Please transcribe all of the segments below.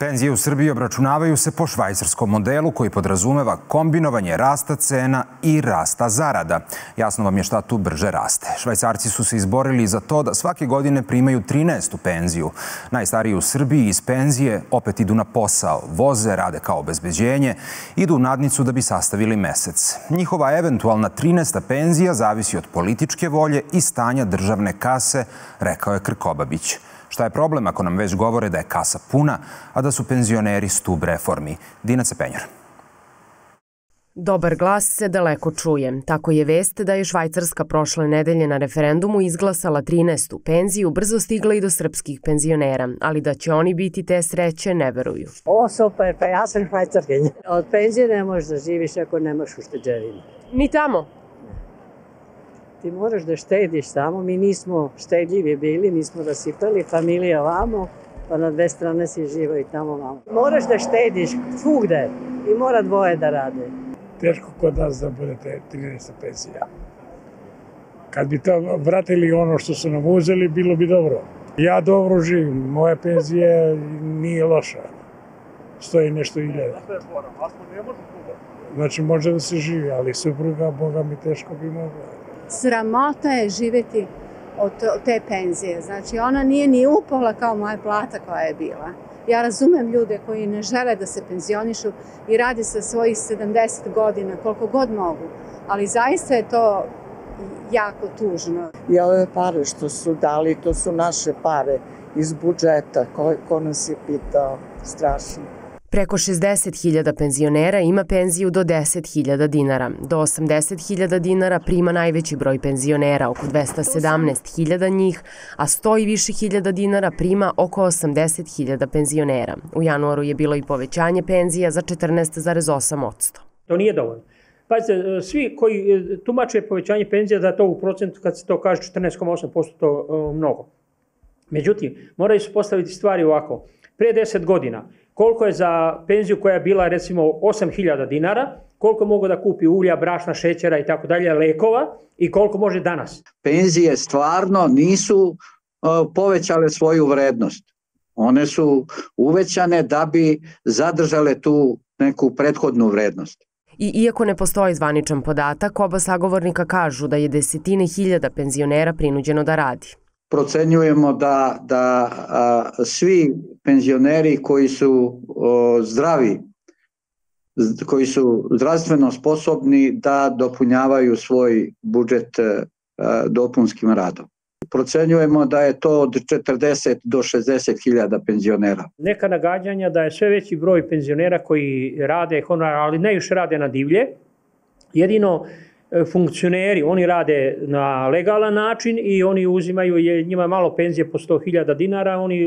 Penzije u Srbiji obračunavaju se po švajcarskom modelu koji podrazumeva kombinovanje rasta cena i rasta zarada. Jasno vam je šta tu brže raste. Švajcarci su se izborili za to da svake godine primaju 13. penziju. Najstariji u Srbiji iz penzije opet idu na posao, voze, rade kao obezbeđenje, idu u nadnicu da bi sastavili mesec. Njihova eventualna 13. penzija zavisi od političke volje i stanja državne kase, rekao je Krkobabić. Šta je problem ako nam već govore da je kasa puna, a da su penzioneri stub reformi? Dina Cepenjar. Dobar glas se daleko čuje. Tako je vest da je Švajcarska prošle nedelje na referendumu izglasala 13. penziju brzo stigla i do srpskih penzionera, ali da će oni biti te sreće ne veruju. O, super, pa ja sam Švajcarkinja. Od penzije ne možeš da živiš ako nemaš ušteđevine. Ni tamo? Ti moraš da štediš tamo, mi nismo štedljivi bili, mi smo rasipali, familija vamo, pa na dve strane si živo i tamo vamo. Moraš da štediš svugde i mora dvoje da rade. Teško kod nas da budete 13. penzija. Kad bi to vratili ono što su nam uzeli, bilo bi dobro. Ja dobro živim, moja penzija nije loša. Stoji nešto 1000. Znači može da se živi, ali supruga, Boga mi teško bi mogla. Sramota je živjeti od te penzije. Znači, ona nije ni upola kao moja plata koja je bila. Ja razumem ljude koji ne žele da se penzionišu i radi sa svojih 70 godina, koliko god mogu. Ali zaista je to jako tužno. I ove pare što su dali, to su naše pare iz budžeta. Ko nas je pitao? Strašno. Preko 60.000 penzionera ima penziju do 10.000 dinara. Do 80.000 dinara prima najveći broj penzionera, oko 217.000 njih, a 100 i više hiljada dinara prima oko 80.000 penzionera. U januaru je bilo i povećanje penzija za 14,8%. To nije dovoljno. Pazite, svi koji tumače povećanje penzija da to u procentu, kad se to kaže 14,8%, to mnogo. Međutim, moraju se postaviti stvari ovako. Pre 10 godina, koliko je za penziju koja je bila recimo 8.000 dinara, koliko mogu da kupi ulja, brašna, šećera i tako dalje, lekova i koliko može danas? Penzije stvarno nisu povećale svoju vrednost. One su uvećane da bi zadržale tu neku prethodnu vrednost. I iako ne postoji zvaničan podatak, oba sagovornika kažu da je desetine hiljada penzionera prinuđeno da radi. Procenjujemo da svi penzioneri koji su zdravi, koji su zdravstveno sposobni da dopunjavaju svoj budžet dopunskim radom. Procenjujemo da je to od 40 do 60 hiljada penzionera. Neka nagađanja da je sve veći broj penzionera koji rade honorar, ali ne još rade na divlje. Jedino funkcioneri, oni rade na legalan način i oni uzimaju, njima malo penzije po 100.000 dinara, oni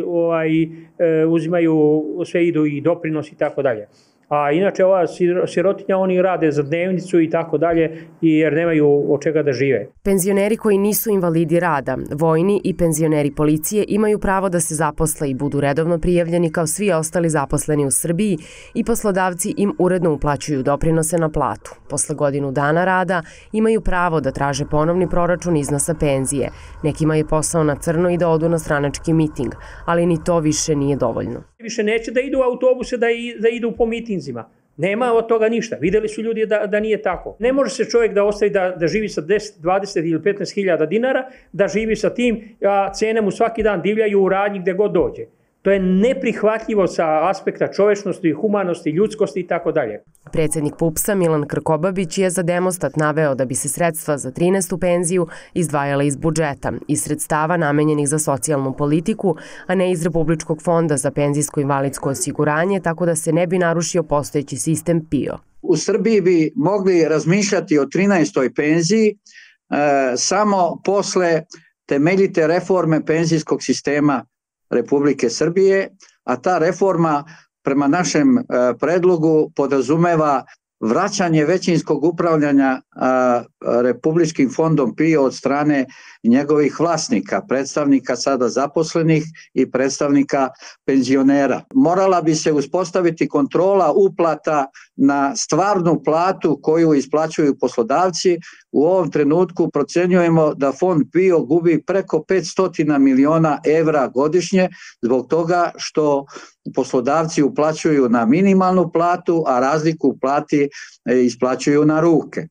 uzimaju, sve idu i doprinos i tako dalje. A inače ova sirotinja, oni rade za dnevnicu i tako dalje jer nemaju od čega da žive. Penzioneri koji nisu invalidi rada, vojni i penzioneri policije imaju pravo da se zaposle i budu redovno prijavljeni kao svi ostali zaposleni u Srbiji i poslodavci im uredno uplaćuju doprinose na platu. Posle godinu dana rada imaju pravo da traže ponovni proračun iznosa penzije. Nekima je posao na crno i da odu na stranački miting, ali ni to više nije dovoljno. Više neće da idu u autobuse, da idu po mitinzima. Nema od toga ništa. Videli su ljudi da nije tako. Ne može se čovjek da ostavi da živi sa 10, 20 ili 15 hiljada dinara, da živi sa tim, a cene mu svaki dan divljaju u radnji gde god dođe. To je neprihvatljivo sa aspekta čovečnosti, humanosti, ljudskosti i tako dalje. Predsjednik PUPS-a Milan Krkobabić je za Demostat naveo da bi se sredstva za 13. penziju izdvajala iz budžeta, iz sredstava namenjenih za socijalnu politiku, a ne iz Republičkog fonda za penzijsko invalidsko osiguranje, tako da se ne bi narušio postojeći sistem PIO. U Srbiji bi mogli razmišljati o 13. penziji samo posle temeljite reforme penzijskog sistema Republike Srbije, a ta reforma prema našem predlogu podrazumeva vraćanje većinskog upravljanja Republičkim fondom PIO od strane njegovih vlasnika, predstavnika sada zaposlenih i predstavnika penzionera. Morala bi se uspostaviti kontrola uplata na stvarnu platu koju isplaćuju poslodavci. U ovom trenutku procenjujemo da fond PIO gubi preko 500 miliona evra godišnje zbog toga što poslodavci uplaćuju na minimalnu platu, a razliku u plati isplaćuju na ruke.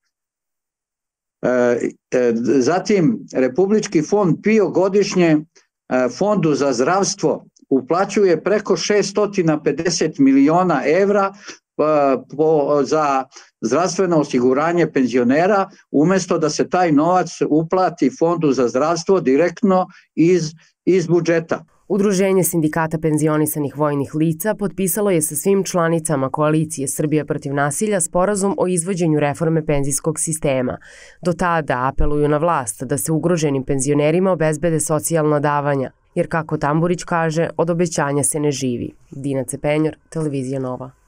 Zatim, Republički fond PIO godišnje Fondu za zdravstvo uplaćuje preko 650 miliona evra za zdravstveno osiguranje penzionera, umjesto da se taj novac uplati Fondu za zdravstvo direktno iz budžeta. Udruženje sindikata penzionisanih vojnih lica potpisalo je sa svim članicama koalicije Srbija protiv nasilja sporazum o izvođenju reforme penzijskog sistema. Do tada apeluju na vlast da se ugroženim penzionerima obezbede socijalna davanja, jer kako Tamburić kaže, od obećanja se ne živi. Dina Cepenjor, Televizija Nova.